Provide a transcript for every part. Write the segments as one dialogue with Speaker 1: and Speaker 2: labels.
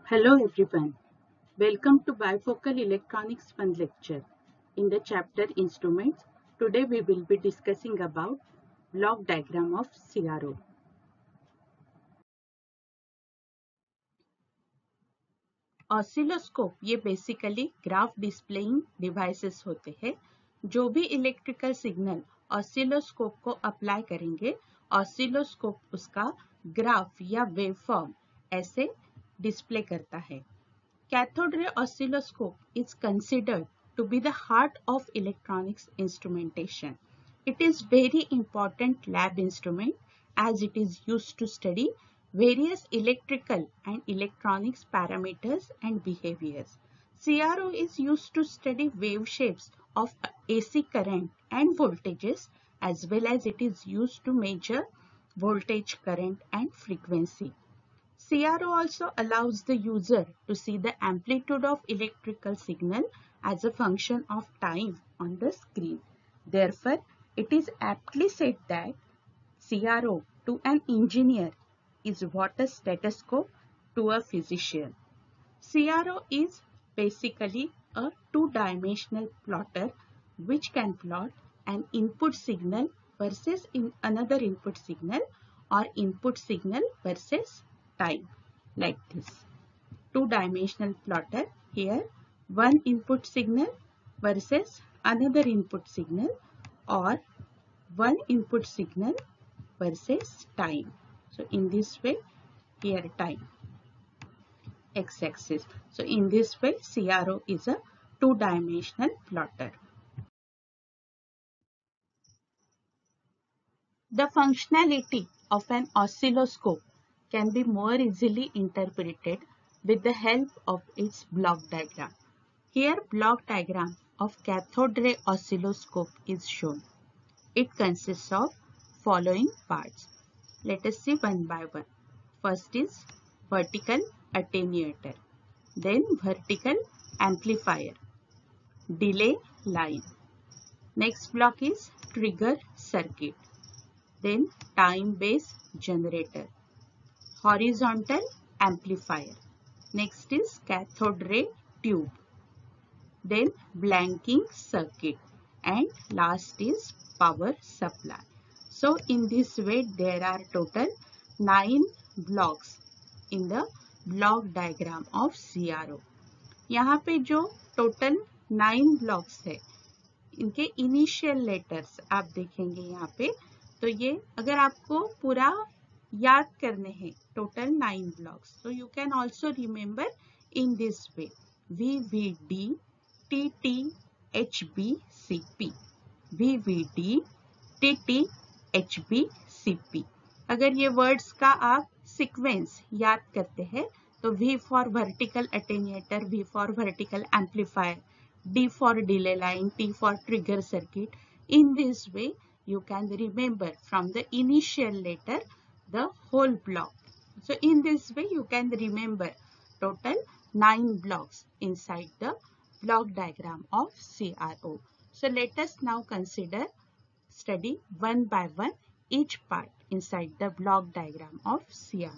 Speaker 1: Hello everyone, welcome to Bifocal Electronics Fun lecture. In the chapter Instruments, today we will be discussing about block diagram of CRO. Oscilloscope ये basically graph displaying devices होते हैं। जो भी electrical signal oscilloscope को apply करेंगे, oscilloscope उसका graph या waveform ऐसे डिस्प्ले करता है। Cathode ray oscilloscope is considered to be the heart of electronics instrumentation. It is very important lab instrument as it is used to study various electrical and electronics parameters and behaviors. CRO is used to study wave shapes of AC current and voltages, as well as it is used to measure voltage, current and frequency. CRO also allows the user to see the amplitude of electrical signal as a function of time on the screen. Therefore, it is aptly said that CRO to an engineer is what a stethoscope to a physician. CRO is basically a two-dimensional plotter which can plot an input signal versus another input signal or input signal versus time, like this. Two-dimensional plotter, here one input signal versus another input signal, or one input signal versus time. So in this way, here time, x-axis. So in this way, CRO is a two-dimensional plotter. The functionality of an oscilloscope can be more easily interpreted with the help of its block diagram. Here block diagram of cathode ray oscilloscope is shown. It consists of following parts. Let us see one by one. First is vertical attenuator, then vertical amplifier, delay line. Next block is trigger circuit, then time base generator, horizontal amplifier. Next is cathode ray tube, then blanking circuit, and last is power supply. So in this way there are total 9 blocks in the block diagram of CRO. यहाँ पे जो total 9 blocks है, इनके initial letters आप देखेंगे यहाँ पे। तो ये अगर आपको पूरा याद करने हैं total 9 blocks, so you can also remember in this way: VVD, TT, HB, CP, VVD, TT, HB, CP. अगर ये वर्ड्स का आप सीक्वेंस याद करते हैं तो V for vertical attenuator, V for vertical amplifier, D for delay line, T for trigger circuit. In this way, you can remember from the initial letter the whole block. So in this way, you can remember total 9 blocks inside the block diagram of CRO. So let us now study one by one each part inside the block diagram of CRO.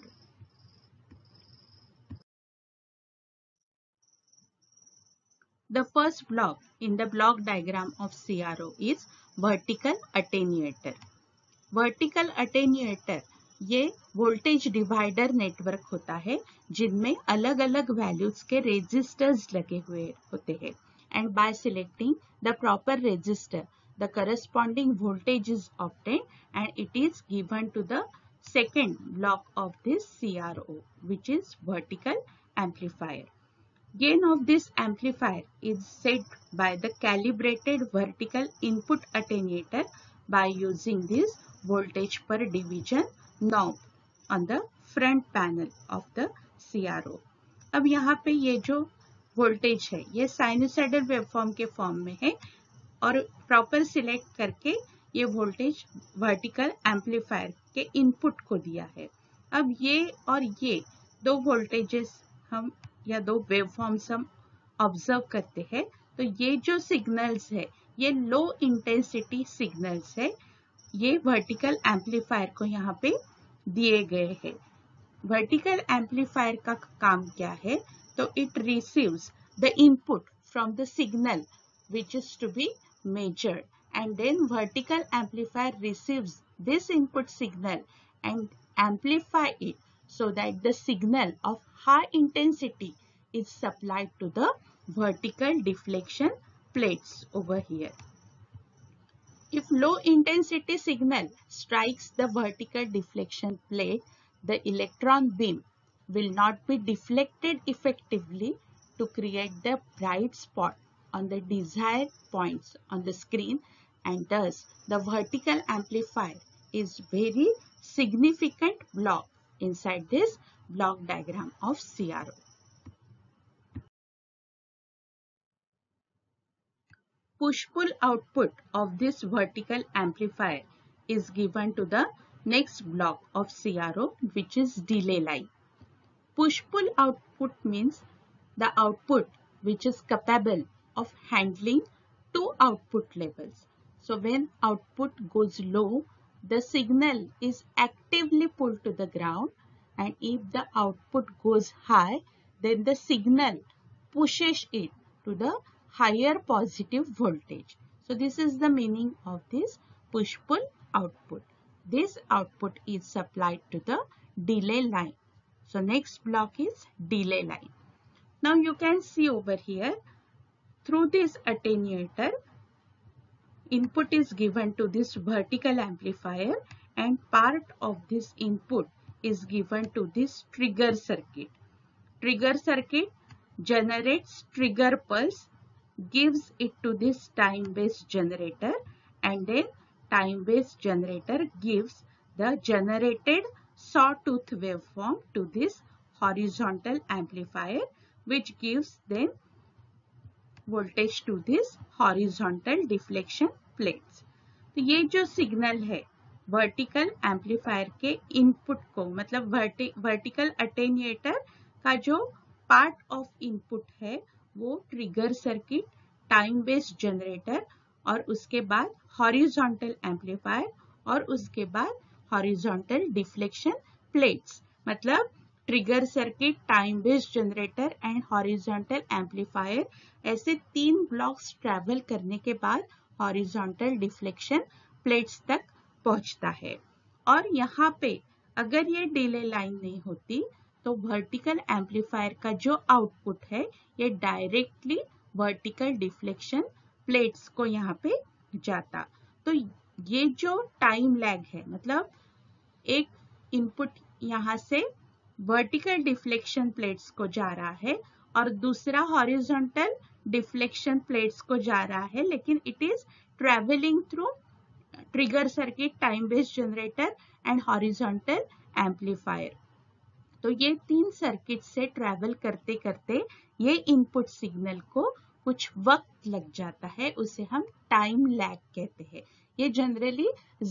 Speaker 1: The first block in the block diagram of CRO is vertical attenuator. Vertical attenuator ये voltage divider network होता है जिनमें अलग अलग values के resistors लगे हुए होते हैं, and by selecting the proper resistor the corresponding voltage is obtained and it is given to the second block of this CRO, which is vertical amplifier. Gain of this amplifier is set by the calibrated vertical input attenuator by using this voltage per division knob on the front panel of the CRO. अब यहाँ पे ये जो voltage है ये sinusoidal waveform के form में है और प्रॉपर सिलेक्ट करके ये वोल्टेज वर्टिकल एम्पलीफायर के इनपुट को दिया है। अब ये और ये दो वोल्टेजेस हम या दो वेवफॉर्म्स हम ऑब्जर्व करते हैं, तो ये जो सिग्नल्स है ये लो इंटेंसिटी सिग्नल्स है, ये वर्टिकल एम्पलीफायर को यहाँ पे दिए गए हैं। वर्टिकल एम्पलीफायर का काम क्या है? तो it receives the input from the signal which is to be measured, and then vertical amplifier receives this input signal and amplify it so that the signal of high intensity is supplied to the vertical deflection plates over here. If low intensity signal strikes the vertical deflection plate, the electron beam will not be deflected effectively to create the bright spot on the desired points on the screen, and thus the vertical amplifier is very significant block inside this block diagram of CRO. Push-pull output of this vertical amplifier is given to the next block of CRO, which is delay line. Push-pull output means the output which is capable of handling two output levels. So when output goes low, the signal is actively pulled to the ground, and if the output goes high, then the signal pushes it to the higher positive voltage. So this is the meaning of this push-pull output. This output is supplied to the delay line. So next block is delay line. Now you can see over here, through this attenuator, input is given to this vertical amplifier, and part of this input is given to this trigger circuit. Trigger circuit generates trigger pulse, gives it to this time-based generator, and then time-based generator gives the generated sawtooth waveform to this horizontal amplifier, which gives then voltage to this horizontal deflection plates. तो ये जो signal है vertical amplifier के input को, मतलब vertical attenuator का जो part of input है वो trigger circuit, time based generator, और उसके बाद हॉरिजॉन्टल एम्पलीफायर, और उसके बाद हॉरिजॉन्टल डिफ्लेक्शन प्लेट्स, मतलब trigger circuit, time based generator and horizontal amplifier, ऐसे 3 ब्लॉक्स ट्रैवल करने के बाद हॉरिजॉन्टल डिफ्लेक्शन प्लेट्स तक पहुंचता है। और यहाँ पे अगर ये डिले लाइन नहीं होती तो वर्टिकल एम्पलीफायर का जो आउटपुट है ये डायरेक्टली वर्टिकल डिफ्लेक्शन प्लेट्स को यहाँ पे जाता। तो ये जो टाइम लैग है, मतलब एक इनपुट यहाँ से वर्टिकल डिफ्लेक्शन प्लेट्स को जा रहा है और दूसरा हॉरिजॉन्टल डिफ्लेक्शन प्लेट्स को जा रहा है, लेकिन it is travelling through trigger circuit, time based generator and horizontal amplifier. तो ये 3 सर्किट से ट्रैवल करते करते ये इनपुट सिग्नल को कुछ वक्त लग जाता है, उसे हम टाइम लैग कहते हैं। ये जनरली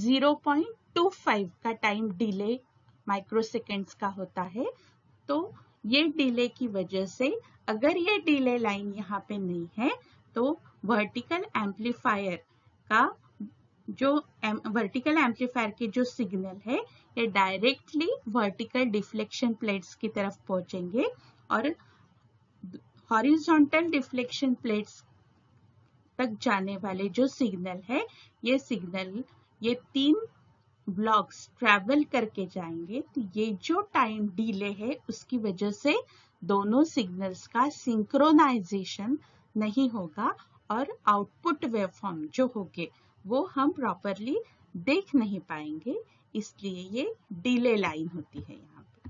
Speaker 1: 0.25 का टाइम डिले माइक्रोसेकेंड्स का होता है। तो ये डिले की वजह से अगर ये डिले लाइन यहाँ पे नहीं है तो वर्टिकल एम्पलीफायर का जो वर्टिकल एम्पलीफायर के जो सिग्नल है ये डायरेक्टली वर्टिकल डिफ्लेक्शन प्लेट्स की तरफ पहुंचेंगे, और हॉरिजॉन्टल डिफ्लेक्शन प्लेट्स तक जाने वाले जो सिग्नल है ये सिग्नल ये 3 ब्लॉक्स ट्रैवल करके जाएंगे। तो ये जो टाइम डिले है उसकी वजह से दोनों सिग्नल्स का सिंक्रोनाइजेशन नहीं होगा और आउटपुट वेवफॉर्म जो होंगे वो हम प्रॉपरली देख नहीं पाएंगे, इसलिए ये डिले लाइन होती है यहाँ पे।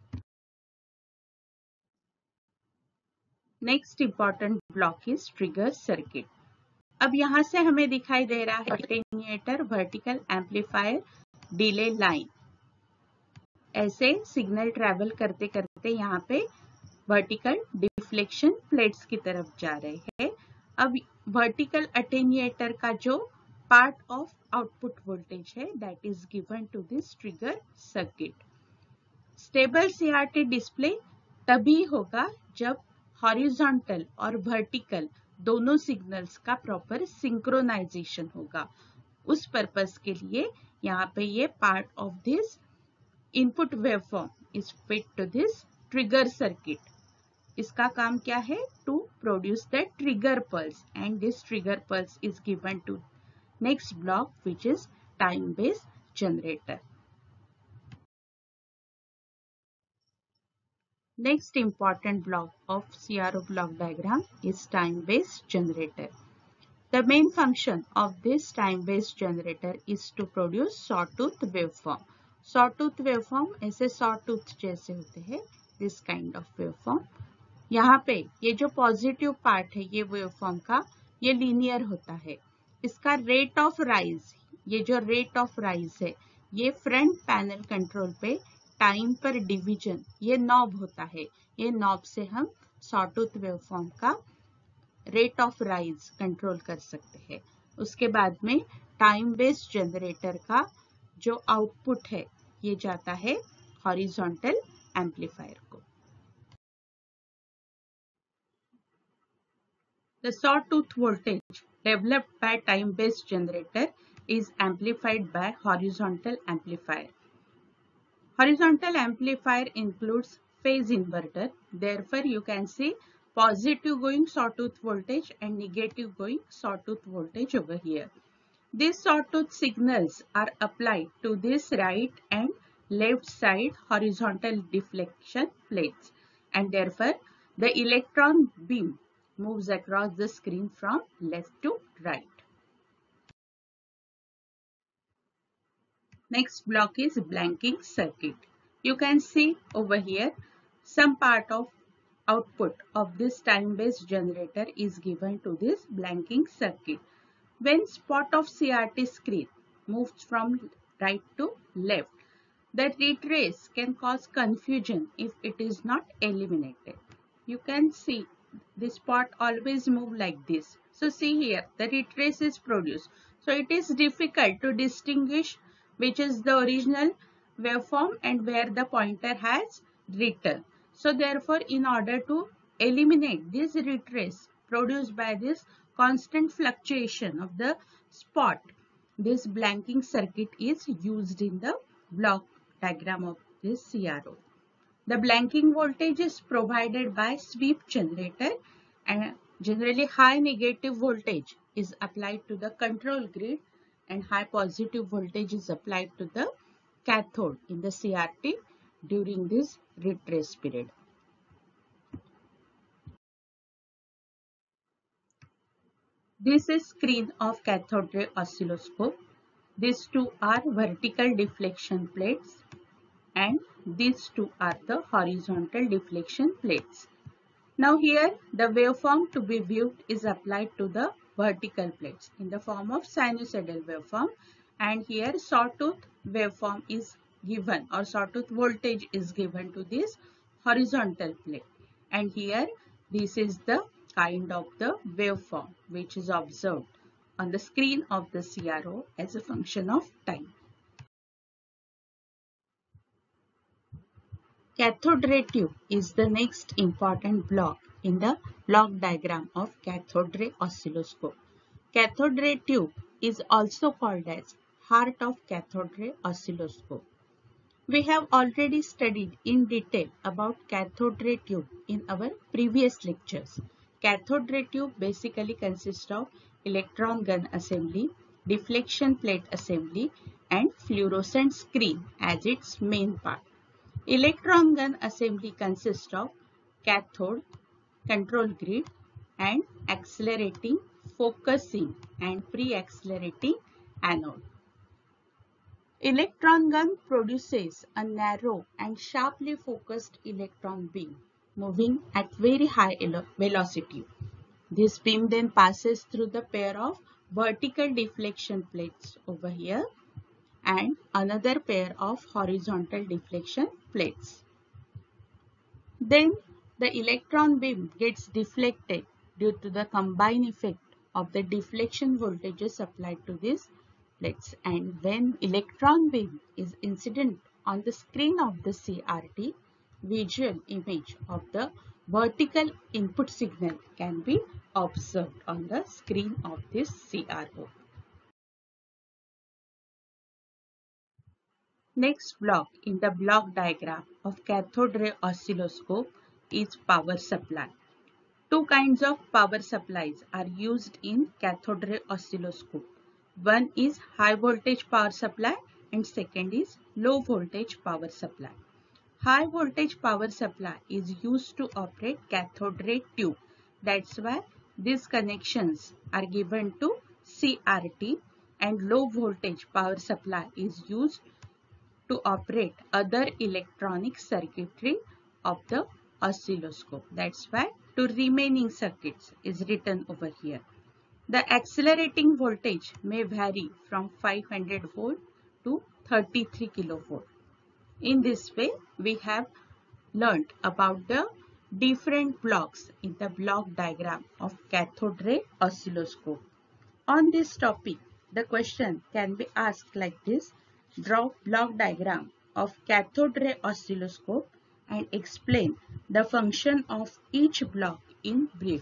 Speaker 1: Next important block is trigger circuit. अब यहाँ से हमें दिखाई दे रहा है attenuator, vertical amplifier, delay line, ऐसे सिग्नल ट्रैवल करते करते यहाँ पे वर्टिकल डिफ्लेक्शन प्लेट्स की तरफ जा रहे हैं। अब वर्टिकल अटेन्यूएटर का जो पार्ट ऑफ आउटपुट वोल्टेज है that is given to this trigger circuit. Stable CRT display तभी होगा जब हॉरिजॉन्टल और वर्टिकल दोनों सिग्नल्स का प्रॉपर सिंक्रोनाइजेशन होगा। उस पर्पस के लिए यहाँ पे ये part of this input waveform is fed to this trigger circuit. इसका काम क्या है? To produce the trigger pulse, and this trigger pulse is given to next block, which is time-based generator. Next important block of CRO block diagram is time-based generator. The main function of this time-based generator is to produce sawtooth waveform. Sawtooth waveform ऐसे sawtooth जैसे होते हैं, this kind of waveform. यहाँ पे ये जो positive part है ये वेवफॉर्म का, ये लीनियर होता है. इसका रेट ऑफ राइज, ये जो रेट ऑफ राइज है, ये फ्रंट पैनल कंट्रोल पे टाइम पर डिवीजन, ये नॉब होता है. ये नॉब से हम सॉटूथ वेवफॉर्म का रेट ऑफ राइज कंट्रोल कर सकते हैं. उसके बाद में टाइम बेस्ड जनरेटर का जो आउटपुट है ये जाता है हॉरिजॉन्टल एम्पलीफायर को. The sawtooth voltage developed by time-based generator is amplified by horizontal amplifier. Horizontal amplifier includes phase inverter. Therefore, you can see positive going sawtooth voltage and negative going sawtooth voltage over here. These sawtooth signals are applied to this right and left side horizontal deflection plates, and therefore the electron beam moves across the screen from left to right. Next block is blanking circuit. You can see over here some part of output of this time-based generator is given to this blanking circuit. When spot of CRT screen moves from right to left, the retrace can cause confusion if it is not eliminated. You can see this spot always move like this. So see here, the retrace is produced. So it is difficult to distinguish which is the original waveform and where the pointer has returned. So therefore, in order to eliminate this retrace produced by this constant fluctuation of the spot, this blanking circuit is used in the block diagram of this CRO. The blanking voltage is provided by sweep generator, and generally high negative voltage is applied to the control grid and high positive voltage is applied to the cathode in the CRT during this retrace period. This is screen of cathode ray oscilloscope. These two are vertical deflection plates and these two are the horizontal deflection plates. Now here the waveform to be viewed is applied to the vertical plates in the form of sinusoidal waveform, and here sawtooth waveform is given or sawtooth voltage is given to this horizontal plate, and here this is the kind of the waveform which is observed on the screen of the CRO as a function of time. Cathode ray tube is the next important block in the block diagram of cathode ray oscilloscope. Cathode ray tube is also called as heart of cathode ray oscilloscope. We have already studied in detail about cathode ray tube in our previous lectures. Cathode ray tube basically consists of electron gun assembly, deflection plate assembly, and fluorescent screen as its main part. Electron gun assembly consists of cathode, control grid, and accelerating, focusing, and pre-accelerating anode. Electron gun produces a narrow and sharply focused electron beam moving at very high velocity. This beam then passes through the pair of vertical deflection plates over here and another pair of horizontal deflection plates. Then the electron beam gets deflected due to the combined effect of the deflection voltages applied to these plates, and when electron beam is incident on the screen of the CRT, visual image of the vertical input signal can be observed on the screen of this CRO. Next block in the block diagram of cathode ray oscilloscope is power supply. Two kinds of power supplies are used in cathode ray oscilloscope. One is high voltage power supply and second is low voltage power supply. High voltage power supply is used to operate cathode ray tube. That's why these connections are given to CRT, and low voltage power supply is used to operate other electronic circuitry of the oscilloscope. That's why two remaining circuits is written over here. The accelerating voltage may vary from 500 volt to 33 kilovolt. In this way, we have learnt about the different blocks in the block diagram of cathode ray oscilloscope. On this topic, the question can be asked like this: draw block diagram of cathode ray oscilloscope and explain the function of each block in brief.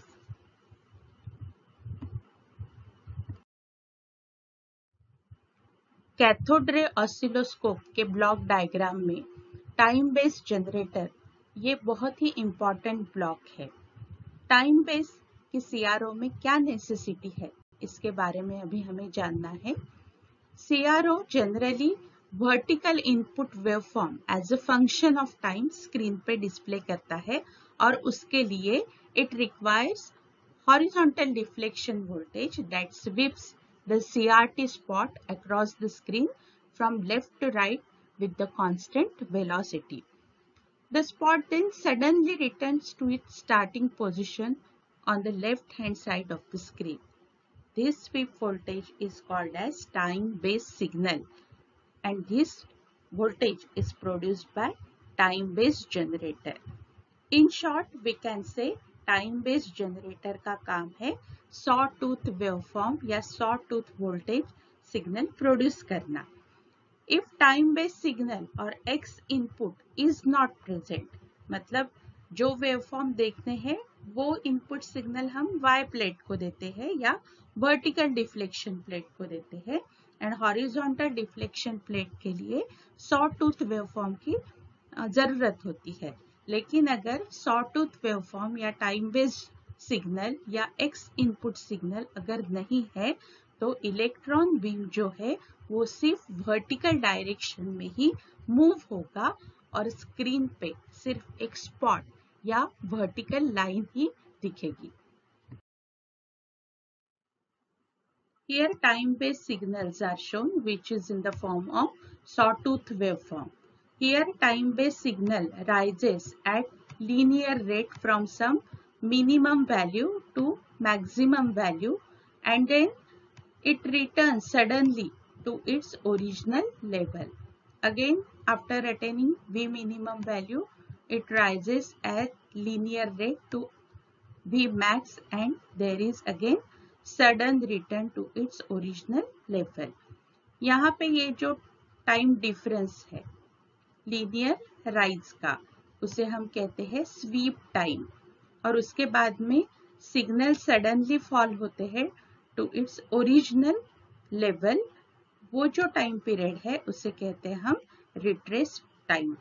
Speaker 1: Cathode ray oscilloscope के block diagram में time base generator ये बहुत ही important block है। Time base की CRO में क्या necessity है इसके बारे में अभी हमें जानना है। CRO generally vertical input waveform as a function of time screen पे डिस्प्ले करता है और उसके लिए it requires horizontal deflection voltage that sweeps the CRT spot across the screen from left to right with the constant velocity. The spot then suddenly returns to its starting position on the left hand side of the screen. This sweep voltage is called as time-based signal, and this voltage is produced by time-based generator. In short, we can say time based generator का काम है saw tooth waveform या saw tooth voltage signal produce करना। If time based signal और X input is not present, मतलब जो waveform देखते हैं वो इनपुट सिग्नल हम वाई प्लेट को देते हैं या वर्टिकल डिफ्लेक्शन प्लेट को देते हैं, एंड हॉरिजॉन्टल डिफ्लेक्शन प्लेट के लिए सॉ टूथ वेवफॉर्म की जरूरत होती है। लेकिन अगर सॉ टूथ वेवफॉर्म या टाइम बेस्ड सिग्नल या एक्स इनपुट सिग्नल अगर नहीं है तो इलेक्ट्रॉन बीम जो है वो सिर्फ वर्टिकल डायरेक्शन में ही मूव होगा और स्क्रीन पे सिर्फ एक स्पॉट या वर्टिकल लाइन ही दिखेगी। Here time based signals are shown which is in the form of sawtooth waveform. Here time-based signal rises at linear rate from some minimum value to maximum value and then it returns suddenly to its original level. Again, after attaining V minimum value, it rises at linear rate to V max and there is again sudden return to its original level. यहाँ पे ये जो time difference है linear rise का उसे हम कहते हैं स्वीप टाइम, और उसके बाद में सिग्नल सडनली फॉल होते हैं टू इट्स ओरिजिनल लेवल, वो जो टाइम पीरियड है उसे कहते हैं हम retrace time.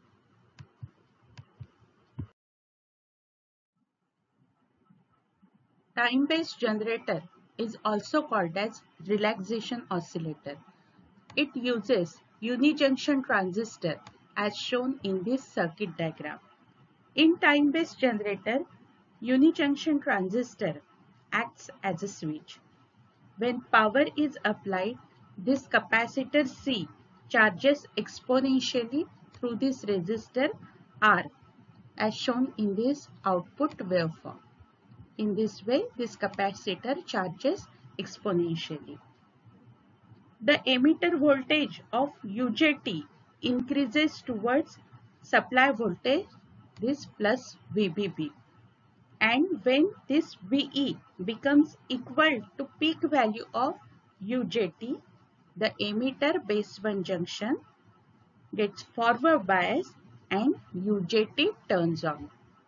Speaker 1: Time based generator is also called as relaxation oscillator. It uses unijunction transistor as shown in this circuit diagram. In time-based generator, unijunction transistor acts as a switch. When power is applied, this capacitor C charges exponentially through this resistor R as shown in this output waveform. In this way, this capacitor charges exponentially. The emitter voltage of UJT increases towards supply voltage, this plus VBB. And when this VE becomes equal to peak value of UJT, the emitter base 1 junction gets forward bias and UJT turns on.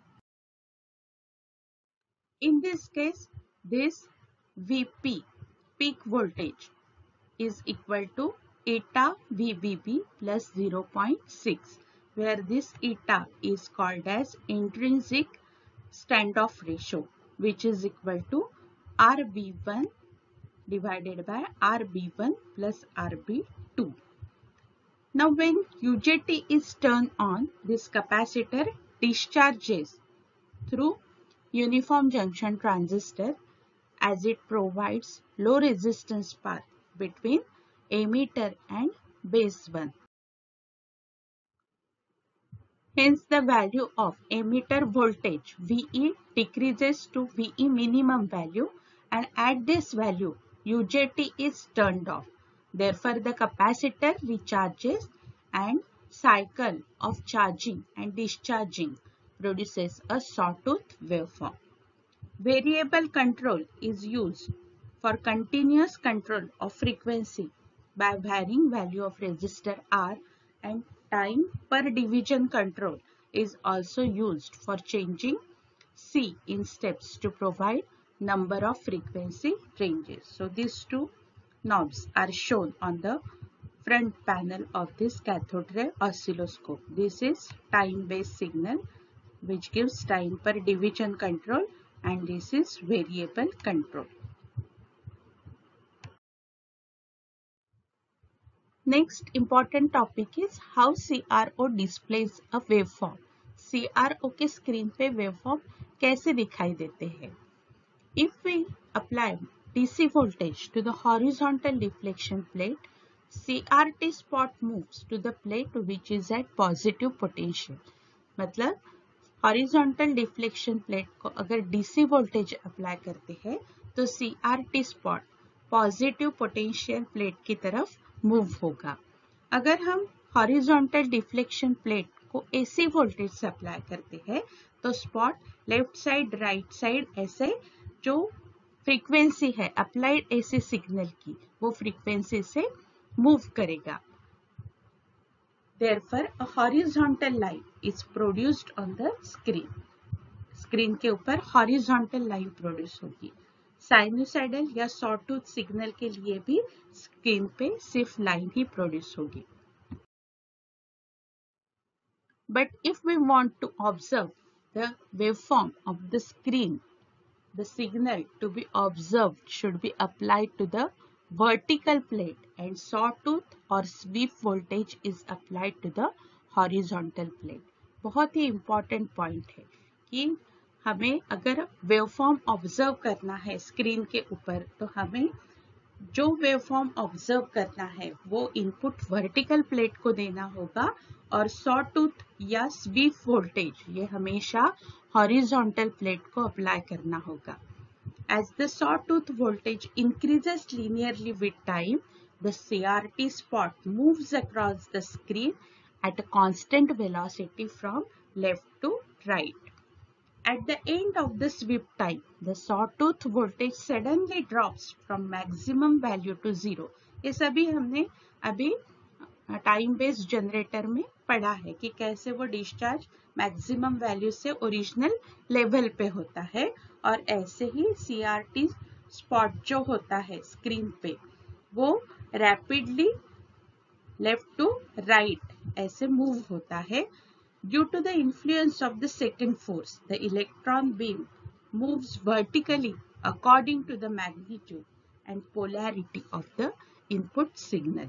Speaker 1: In this case, this VP, peak voltage, is equal to eta VBB plus 0.6, where this eta is called as intrinsic standoff ratio, which is equal to RB1 divided by RB1 plus RB2. Now when UJT is turned on, this capacitor discharges through uniform junction transistor as it provides low resistance path between emitter and base 1. Hence the value of emitter voltage VE decreases to VE minimum value, and at this value UJT is turned off. Therefore the capacitor recharges and cycle of charging and discharging produces a sawtooth waveform. Variable control is used for continuous control of frequency by varying value of resistor R, and time per division control is also used for changing C in steps to provide number of frequency ranges. So these two knobs are shown on the front panel of this cathode ray oscilloscope. This is time-based signal which gives time per division control, and this is variable control. Next important topic is how CRO displays a waveform. CRO के screen पे waveform कैसे दिखाई देते हैं? If we apply DC voltage to the horizontal deflection plate, CRT spot moves to the plate which is at positive potential. मतलब horizontal deflection plate को अगर DC voltage apply करते हैं तो CRT spot positive potential plate की तरफ move होगा. अगर हम हॉरिजॉन्टल डिफ्लेक्शन प्लेट को एसी वोल्टेज से अप्लाई करते हैं तो spot left side right side ऐसे जो फ्रीक्वेंसी है अप्लाइड एसी सिग्नल की वो फ्रीक्वेंसी से मूव करेगा. Therefore, a horizontal line is produced on the screen. Screen के ऊपर horizontal line प्रोड्यूस होगी. साइनोसाइडल या सॉटूथ सिग्नल के लिए भी स्क्रीन पे सिर्फ लाइन ही प्रोड्यूस होगी. But if we want to observe the waveform of the screen, the signal to be observed should be applied to the vertical plate and sawtooth or sweep voltage is applied to the horizontal plate. बहुत ही important point है कि हमें अगर waveform observe करना है screen के ऊपर तो हमें जो waveform observe करना है वो input vertical plate को देना होगा और sawtooth या sweep voltage ये हमेशा horizontal plate को apply करना होगा. As the sawtooth voltage increases linearly with time, the CRT spot moves across the screen at a constant velocity from left to right. At the end of the sweep time, the sawtooth voltage suddenly drops from maximum value to 0. ये सभी हमने अभी time based generator में पढ़ा है कि कैसे वो डिस्चार्ज मैक्सिमम वैल्यू से ओरिजिनल लेवल पे होता है और ऐसे ही सीआरटी स्पॉट जो होता है स्क्रीन पे वो रैपिडली लेफ्ट टू राइट ऐसे मूव होता है. Due to the influence of the second force the electron beam moves vertically according to the magnitude and polarity of the input signal.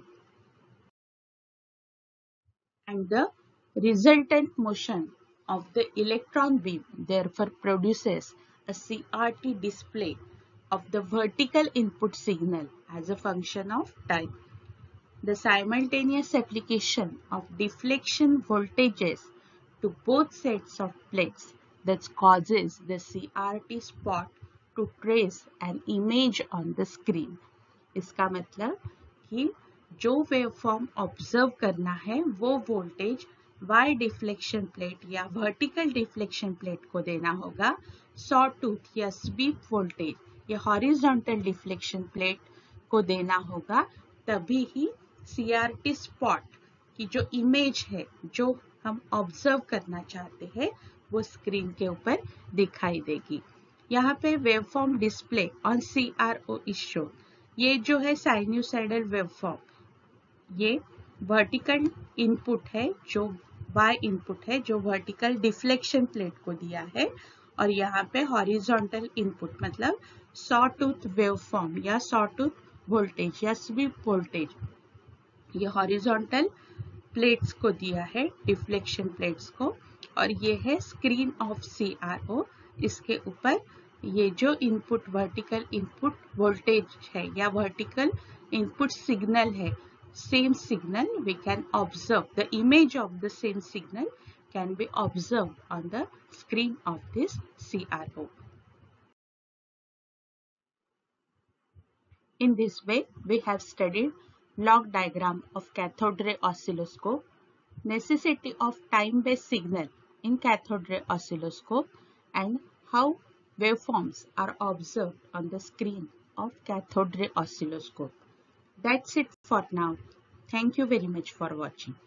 Speaker 1: And the resultant motion of the electron beam therefore produces a CRT display of the vertical input signal as a function of time. The simultaneous application of deflection voltages to both sets of plates that causes the CRT spot to trace an image on the screen. इसका मतलब कि जो waveform observe करना है वो voltage Y deflection plate या vertical deflection plate को देना होगा. सॉटूथ या स्वीप वोल्टेज या हॉरिजॉन्टल डिफ्लेक्शन प्लेट को देना होगा. तभी ही सीआरटी स्पॉट की जो इमेज है जो हम ऑब्जर्व करना चाहते हैं वो स्क्रीन के ऊपर दिखाई देगी. यहाँ पे waveform display on CRO is shown. ये जो है साइन्यूसाइडल वेवफॉर्म ये वर्टिकल इनपुट है, जो y इनपुट है, जो वर्टिकल डिफ्लेक्शन प्लेट को दिया है, और यहाँ पे हॉरिजॉन्टल इनपुट मतलब सॉ टूथ वेवफॉर्म या सॉ टूथ वोल्टेज या स्वीप वोल्टेज, ये हॉरिजॉन्टल प्लेट्स को दिया है, डिफ्लेक्शन प्लेट्स को, और ये है स्क्रीन ऑफ CRO। इसके ऊपर ये जो इनपुट वर्टिकल इनपुट वोल्टेज है या वर्टिकल इनपुट सिग्नल है, same signal we can observe, the image of the same signal can be observed on the screen of this CRO. In this way, we have studied block diagram of cathode ray oscilloscope, necessity of time-based signal in cathode ray oscilloscope, and how waveforms are observed on the screen of cathode ray oscilloscope. That's it for now. Thank you very much for watching.